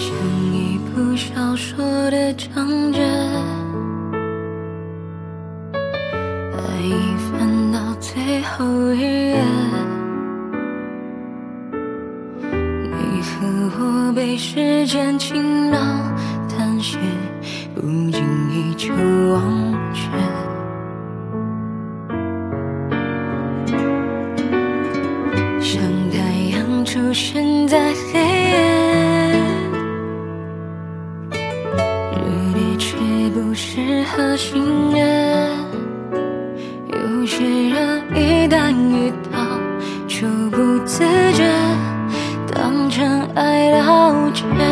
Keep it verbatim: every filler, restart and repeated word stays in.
像一部小说的章节，爱已翻到最后一页，你和我被时间轻描淡写，不经意就忘却。像太阳出现在黑夜，热烈却不适合星月。有些人一旦遇到，就不自觉，当真爱了解。